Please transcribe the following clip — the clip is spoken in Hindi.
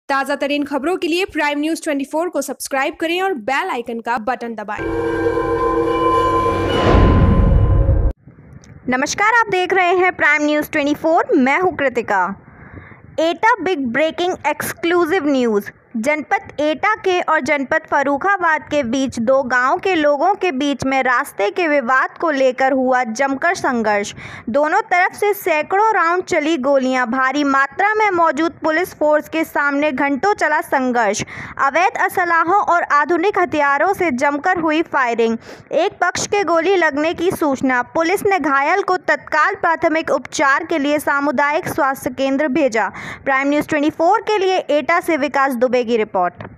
ताज़ा तरीन खबरों के लिए प्राइम न्यूज़ 24 को सब्सक्राइब करें और बेल आइकन का बटन दबाएं। नमस्कार, आप देख रहे हैं प्राइम न्यूज़ 24। मैं हूं कृतिका। एटा बिग ब्रेकिंग एक्सक्लूसिव न्यूज़। जनपद एटा के और जनपद फर्रुखाबाद के बीच दो गांव के लोगों के बीच में रास्ते के विवाद को लेकर हुआ जमकर संघर्ष। दोनों तरफ से सैकड़ों राउंड चली गोलियां, भारी मात्रा में मौजूद पुलिस फोर्स के सामने घंटों चला संघर्ष, अवैध असलाहों और आधुनिक हथियारों से जमकर हुई फायरिंग। एक पक्ष के गोली लगने की सूचना, पुलिस ने घायल को तत्काल प्राथमिक उपचार के लिए सामुदायिक स्वास्थ्य केंद्र भेजा। प्राइम न्यूज़ 24 के लिए एटा से विकास दुबे की रिपोर्ट।